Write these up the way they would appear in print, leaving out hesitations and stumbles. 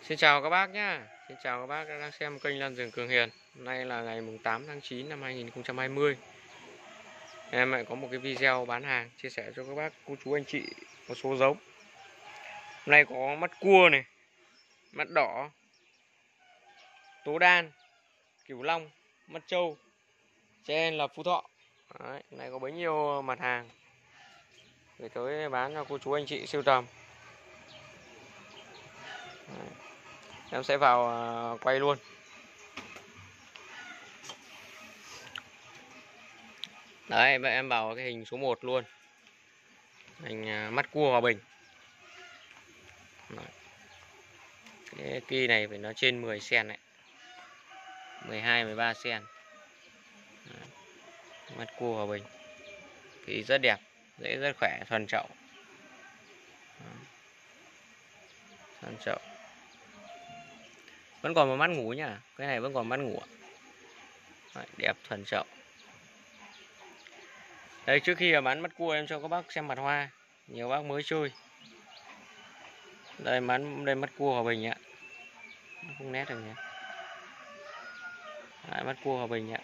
Xin chào các bác nhé. Xin chào các bác đang xem kênh Lan Rừng Cường Hiền. Hôm nay là ngày 8 tháng 9 năm 2020. Em lại có một cái video bán hàng chia sẻ cho các bác, cô chú, anh chị một số giống. Hôm nay có mắt cua này, mắt đỏ, tố đan, cửu long, mắt trâu, trên là Phú Thọ. Đấy, hôm nay có bấy nhiêu mặt hàng để tới bán cho cô chú anh chị sưu tầm. Đấy, em sẽ vào quay luôn. Đấy, em vào cái hình số 1 luôn. Hình mắt cua Hòa Bình. Đấy. Cái kỳ này phải nó trên 10 cm này. 12 13 cm. Đấy. Mắt cua Hòa Bình. Kỳ rất đẹp, dễ rất khỏe, thuần chậu. Thuần chậu. Vẫn còn một mắt ngủ nhá, cái này vẫn còn mắt ngủ. Đấy, đẹp thuần chậu. Đây, trước khi bán mắt cua em cho các bác xem mặt hoa. Nhiều bác mới chơi. Đây mắt cua Hòa Bình ạ. Không nét được nhé. Đấy, mắt cua Hòa Bình ạ.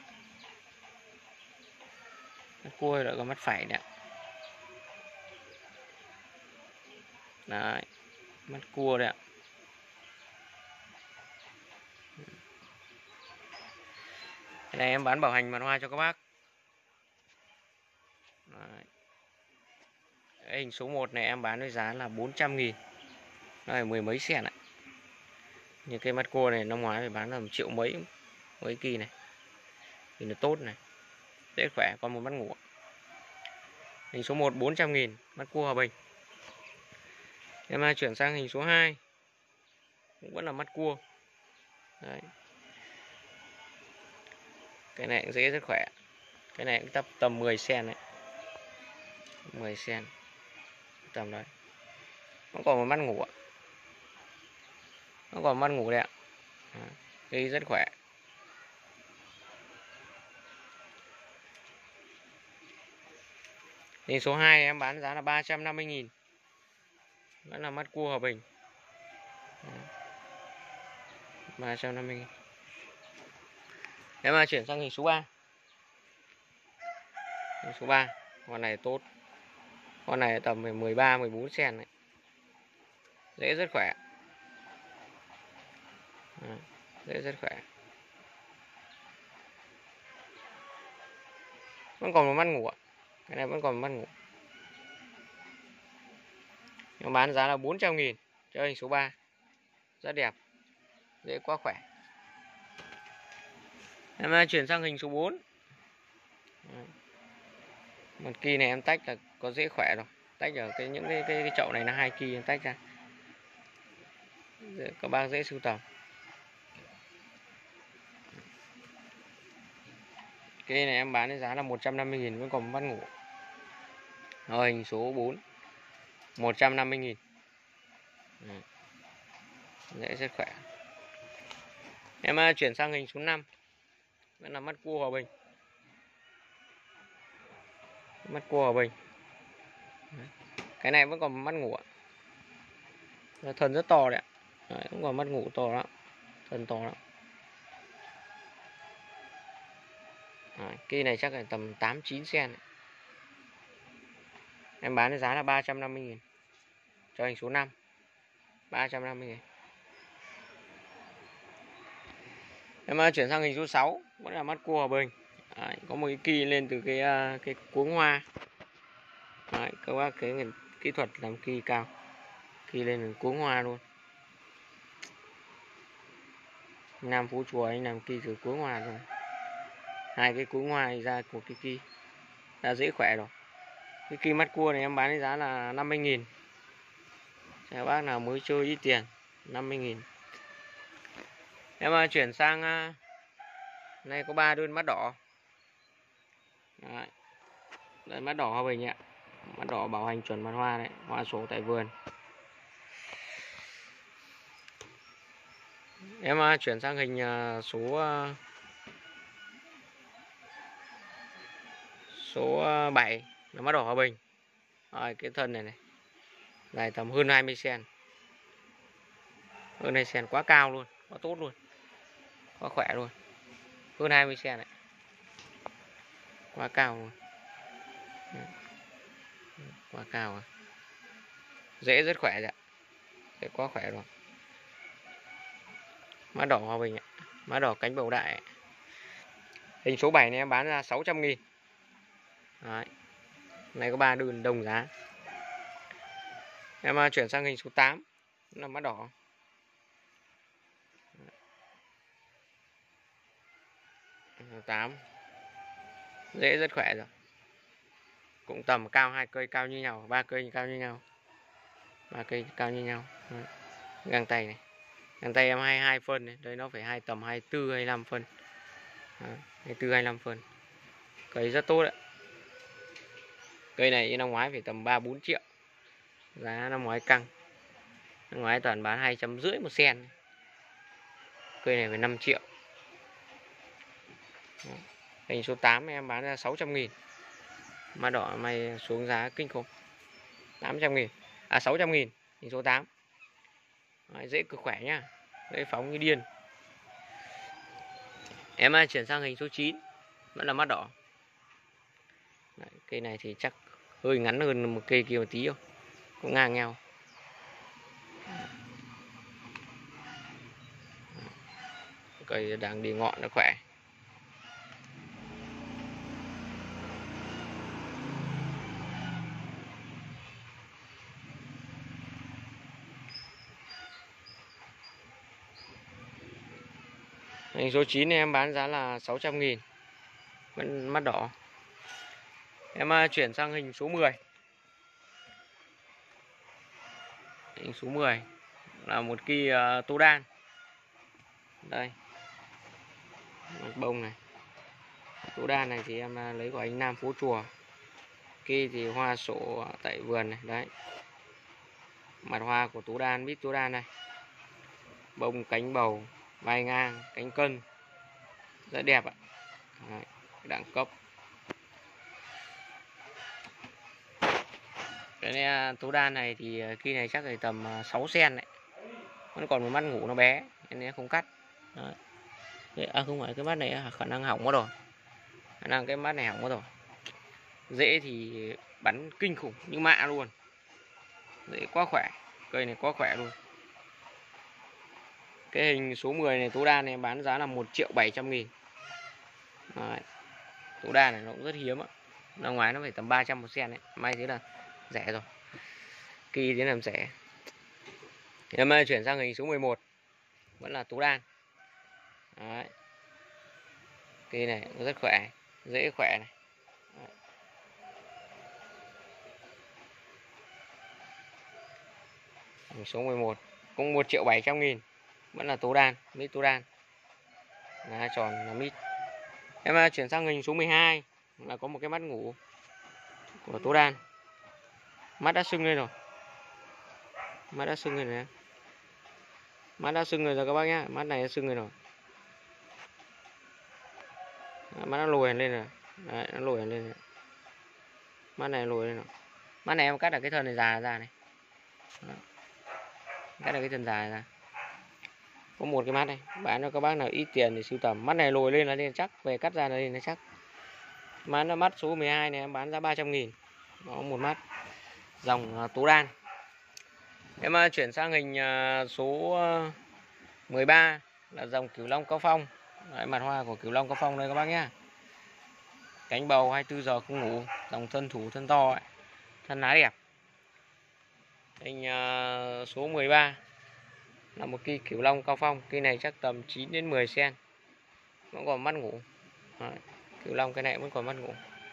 Mắt cua lại có mắt phải nè. Đấy, mắt cua đấy ạ. Cái này em bán bảo hành mặt hoa cho các bác. Đấy. Cái hình số 1 này em bán với giá là 400.000. Nó là 10 mấy cent ạ. Như cây mắt cua này năm ngoái phải bán là 1 triệu mấy với kỳ này. Thì nó tốt này, dễ khỏe, còn một mắt ngủ. Hình số 1 400.000, mắt cua Hòa Bình. Em chuyển sang hình số 2. Cũng vẫn là mắt cua. Đấy. Cái này cũng dễ rất khỏe. Cái này cũng tầm 10 cm đấy. 10 cm. Tầm đấy. Nó còn một mắt ngủ ạ. Nó còn mắt ngủ đấy ạ. Cây rất khỏe. Hình số 2 em bán giá là 350.000. Vẫn là mắt cua Hòa Bình. 350.000. Em chuyển sang hình số 3. Hình số 3, con này tốt. Con này tầm 13 14 cm này. Dễ rất khỏe. Dễ rất khỏe. Vẫn còn một mắt ngủ ạ. Cái này vẫn còn một mắt ngủ. Nó bán giá là 400.000 cho hình số 3. Rất đẹp. Dễ quá khỏe. Em chuyển sang hình số 4. Một kỳ này em tách là có dễ khỏe rồi. Tách ở những cái chậu này là 2 kỳ em tách ra. Các bác dễ sưu tầm. Cái này em bán với giá là 150.000, vẫn còn mắt ngủ. Rồi, hình số 4 150.000. Dễ rất khỏe. Em chuyển sang hình số 5. Vẫn là mắt cua Hòa Bình. Mắt cua Hòa Bình. Cái này vẫn còn mắt ngủ ạ. Thân rất to đấy ạ. Đấy, cũng còn mắt ngủ to lắm. Thân to lắm. Cây này chắc là tầm 8-9 cm. Em bán với giá là 350.000 cho hình số 5. 350.000. Em chuyển sang hình số 6. Vẫn là mắt cua Hòa Bình. Đấy, có một cái kỳ lên từ cái cuống hoa. Đấy, các bác cái kỹ thuật làm kỳ cao. Kỳ lên từ cuống hoa luôn. Nam Phú Chùa anh làm kỳ từ cuống hoa rồi. 2 cái cuống hoa ra một cái kỳ. Đã dễ khỏe rồi. Cái kỳ mắt cua này em bán với giá là 50.000. Các bác nào mới chơi ít tiền, 50.000. Em chuyển sang này có 3 đơn mắt đỏ. Đấy. Đây, mắt đỏ Hòa Bình ạ. Mắt đỏ bảo hành chuẩn mặt hoa đấy, hoa sổ tại vườn. Em chuyển sang hình số 7 là mắt đỏ Hòa Bình. Rồi, cái thân này dài tầm hơn 20 cm. Hơn này sen quá cao luôn, quá tốt luôn, quá khỏe luôn. Hơn 20 sen này, quá cao luôn. Quá cao à. Rễ rất khỏe ạ. Rễ quá khỏe rồi. Má đỏ Hòa Bình ạ. Má đỏ cánh bầu đại. Hình số 7 này em bán ra 600.000. Đấy. Này có 3 đơn đồng giá. Em chuyển sang hình số 8 là má đỏ. Số 8. Rễ rất khỏe rồi. Cũng tầm cao 2 cây cao như nhau, 3 cây cao như nhau. 3 cây cao như nhau. Đấy. Găng tay này. Găng tay em 22 phân này, đây nó phải tầm 24 25 phân. Đấy. 24 25 phân. Cây rất tốt đấy. Cây này năm ngoái phải tầm 3 4 triệu. Giá năm ngoái căng. Năm ngoái toàn bán 250 một sen. Cây này phải 5 triệu. Hình số 8 em bán ra 600.000. Má đỏ mày xuống giá kinh khủng. 800.000. 600.000 hình số 8. Đấy, dễ cực khỏe nhá. Dễ phóng như điên. Em chuyển sang hình số 9. Vẫn là mắt đỏ. Đấy, cây này thì chắc hơi ngắn hơn một cây kia một tí không? Cũng ngang nhau. Cây đang đi ngọn nó khỏe. Hình số 9 này em bán giá là 600.000. Vẫn mắt đỏ. Em chuyển sang hình số 10. Hình số 10 là một cây tô đan. Đây. Mặt bông này. Tô đan này thì em lấy của anh Nam Phố Chùa. Cây thì hoa sổ tại vườn này. Đấy. Mặt hoa của tú đan, mít tú đan này. Bông cánh bầu, vai ngang, cánh cân. Rất đẹp ạ. Đấy, đẳng cấp. Cái này, tú đan này thì cây này chắc là tầm 6 sen đấy. Vẫn còn một mắt ngủ nó bé nên không cắt. Đấy. Không phải cái mắt này khả năng hỏng mất rồi. Khả năng cái mắt này hỏng mất rồi. Rễ thì bắn kinh khủng như mạ luôn. Rễ quá khỏe. Cây này quá khỏe luôn. Cái hình số 10 này tú đan này bán giá là 1.700.000. Đấy. Tú đan này nó cũng rất hiếm ạ. Năm ngoái nó phải tầm 300 một sen đấy. May thế là rẻ rồi. Kỳ thế làm rẻ. Em chuyển sang hình số 11. Vẫn là tú đan. Đấy. Cây này rất khỏe. Dễ khỏe này. Đấy. Hình số 11 cũng 1.700.000. Vẫn là tú đan, mít tú đan. Lá tròn là mít. Em chuyển sang hình số 12 là có một cái mắt ngủ của tú đan. Mắt đã sưng lên rồi. Mắt đã sưng lên rồi. Mắt đã sưng rồi các bác nhá. Mắt này đã sưng rồi. Mắt nó lồi lên rồi. Đấy, nó lồi lên rồi. Mắt này lồi lên rồi. Mắt này em cắt được cái thân này già ra này. Đó. Cắt được cái thân già ra. Có một cái mắt này, bán cho các bác nào ít tiền thì sưu tầm. Mắt này lồi lên là lên chắc, về cắt ra là lên là chắc. Mắt số 12 này em bán giá 300.000. Đó, một mắt dòng tú đan. Em chuyển sang hình số 13 là dòng Cửu Long Cao Phong. Đấy, mặt hoa của Cửu Long Cao Phong đây các bác nhá. Cánh bầu 24 giờ không ngủ, dòng thân thủ thân to ấy. Thân lá đẹp. Hình số 13 là một cây Cửu Long Cao Phong. Cây này chắc tầm 9 đến 10 sen. Vẫn còn mắt ngủ. Đấy, Cửu Long cái này vẫn còn mắt ngủ.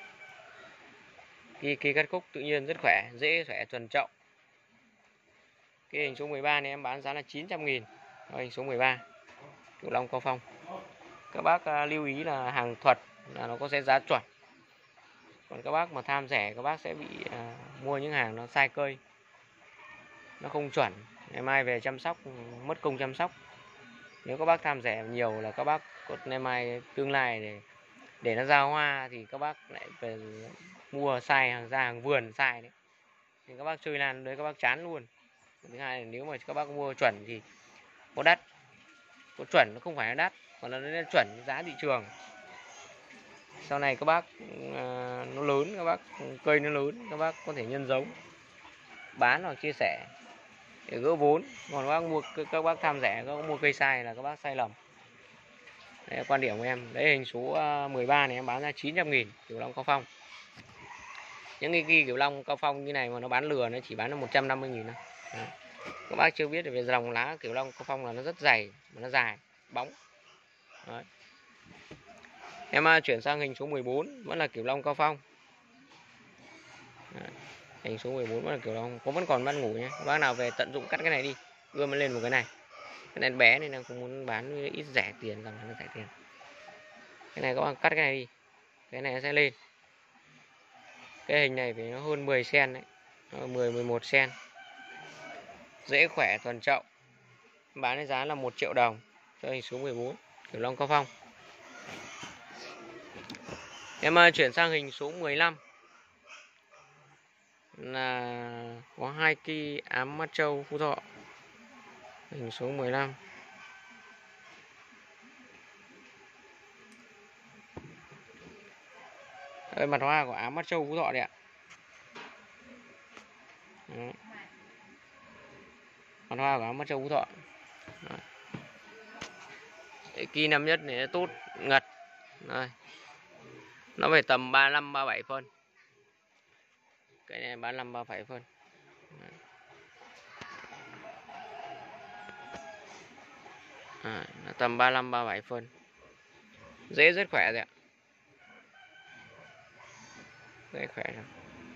Cây cắt cúc tự nhiên rất khỏe, dễ khỏe thuần trọng. Cái hình số 13 này em bán giá là 900.000. Hình số 13 Cửu Long Cao Phong. Các bác lưu ý là hàng thuật là nó có sẽ giá chuẩn. Còn các bác mà tham rẻ các bác sẽ bị mua những hàng nó sai cây, nó không chuẩn. Ngày mai về chăm sóc mất công chăm sóc. Nếu các bác tham rẻ nhiều là các bác có ngày mai tương lai để nó ra hoa thì các bác lại về mua sai hàng ra hàng vườn sai đấy. Thì các bác chơi lan đấy các bác chán luôn. Thứ hai là nếu mà các bác mua chuẩn thì có đắt, có chuẩn, nó không phải là đắt, còn là chuẩn giá thị trường. Sau này các bác nó lớn, các bác cây nó lớn, các bác có thể nhân giống bán hoặc chia sẻ để gỡ vốn. Còn các bác tham rẻ, các bác mua cây sai là các bác sai lầm. Đấy là quan điểm của em. Đấy, hình số 13 này em bán ra 900.000 Kiểu Long Cao Phong. Những cái Kiểu Long Cao Phong như này mà nó bán lừa, nó chỉ bán là 150.000 thôi. Đấy. Các bác chưa biết về dòng lá Kiểu Long Cao Phong là nó rất dày, mà nó dài, bóng. Đấy. Em chuyển sang hình số 14 vẫn là Kiểu Long Cao Phong. Đấy. Hình số 14 vẫn là Kiểu Long, vẫn còn bán ngủ nhé. Các bác nào về tận dụng cắt cái này đi, ưa mới lên một cái này. Cái này bé nên là cũng muốn bán ít rẻ tiền, rằng nó rẻ tiền. Cái này các bạn cắt cái này đi, cái này nó sẽ lên. Cái hình này phải nó hơn 10 cm đấy, 10-11 cm. Dễ khỏe, thuần trậu. Bán với giá là 1 triệu đồng cho hình số 14 Kiểu Long Cao Phong. Em chuyển sang hình số 15 là có 2 kỳ ám mắt trâu Phú Thọ. Hình số 15. Đây, mặt hoa của ám mắt trâu Phú Thọ đấy ạ. Đấy. Mặt hoa của ám mắt trâu Phú Thọ. Kỳ năm nhất này tốt ngật. Đây. Nó phải tầm 35-37 phân. Cái này 35-37 phân. Nó tầm 35-37 phân. Dễ, rất khỏe rồi ạ. Dễ khỏe rồi.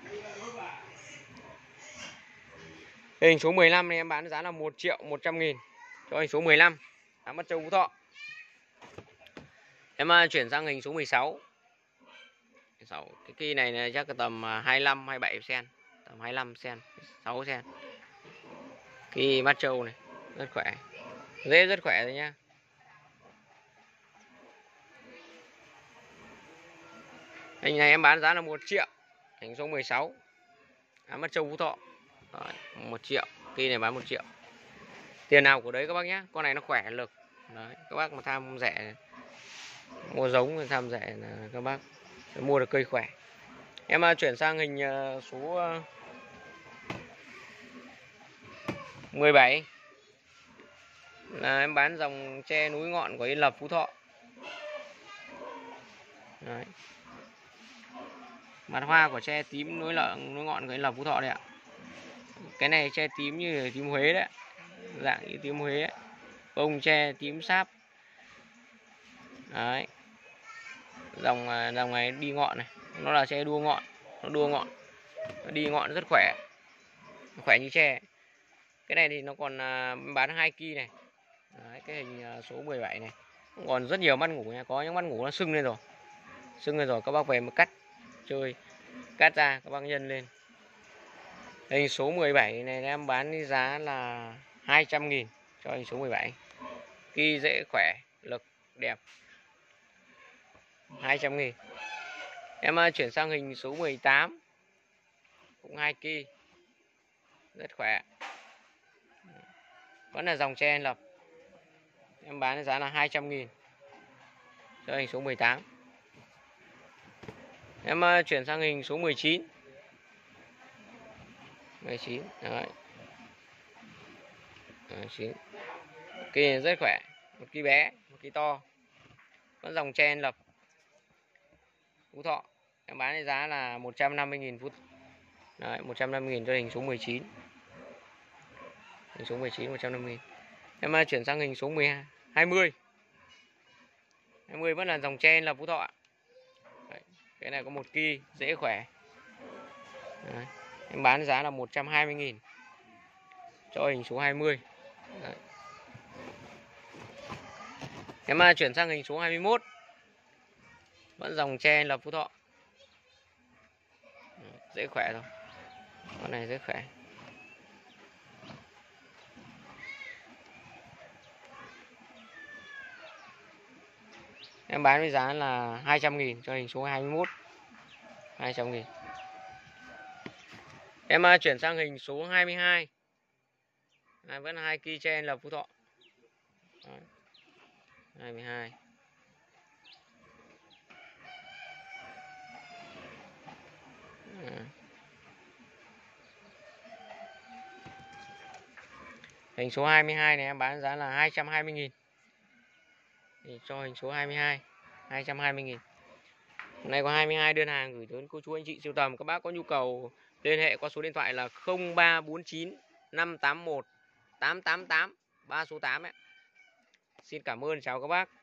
Hình số 15 này em bán giá là 1.100.000 cho hình số 15 ám mắt trâu Phú Thọ. Em chuyển sang hình số 16. Cái kỳ này là chắc là tầm 25-27 cm, tầm 25 cm, 6 cm. Kỳ mắt trâu này rất khỏe, dễ rất khỏe rồi nhá. Hình này em bán giá là 1 triệu. Hình số 16 ám mắt trâu Phú Thọ. Rồi, 1 triệu. Kỳ này bán 1 triệu. Tiền nào của đấy các bác nhé. Con này nó khỏe lực. Đấy, các bác mà tham rẻ mua giống, tham rẻ là các bác sẽ mua được cây khỏe. Em chuyển sang hình số 17 là em bán dòng tre núi ngọn của Yên Lập Phú Thọ. Đấy. Mặt hoa của tre tím núi ngọn của Yên Lập Phú Thọ đấy ạ. Cái này tre tím như tím Huế đấy, dạng như tím Huế ấy. Bông tre tím sáp. Đấy. Dòng này đi ngọn này, nó là tre đua ngọn, nó đua ngọn, nó đi ngọn rất khỏe, khỏe như tre. Cái này thì nó còn bán 2 kỳ này. Đấy, cái hình số 17 này còn rất nhiều mắt ngủ nha, có những mắt ngủ nó sưng lên rồi, các bác về mà cắt chơi, cắt ra các bác nhân lên. Hình số 17 này em bán với giá là 200.000 cho hình số 17. Kỳ dễ khỏe, lực đẹp, 200.000. Em chuyển sang hình số 18 cũng 2 kỳ, rất khỏe, vẫn là dòng tre Yên Lập. Em bán với giá là 200.000 cho hình số 18. Em chuyển sang hình số 19. 19. Đấy. 19. Kỳ rất khỏe, một kỳ bé, một kỳ to. Vẫn dòng tre Yên Lập Phú Thọ. Em bán với giá là 150.000 phút. Đấy, 150.000 cho hình số 19. Hình số 19 150.000. Em chuyển sang hình số 20. 20 vẫn là dòng tre Yên Lập Phú Thọ. Đấy, cái này có 1 kỳ, dễ khỏe. Đấy, em bán giá là 120.000 cho hình số 20. Đấy. Em chuyển sang hình số 21. Vẫn dòng tre Lập Phú Thọ. Dễ khỏe thôi. Con này dễ khỏe. Em bán với giá là 200.000 cho hình số 21. 200.000. Em chuyển sang hình số 22. Vẫn 2 kỳ tre Lập Phú Thọ. Đấy. 22. À. Hình số 22 này em bán giá là 220.000. Thì cho hình số 22 220.000. Hôm nay có 22 đơn hàng gửi đến cô chú anh chị sưu tầm. Các bác có nhu cầu liên hệ qua số điện thoại là 0349 581 888, 3 số 8 ấy. Xin cảm ơn, chào các bác.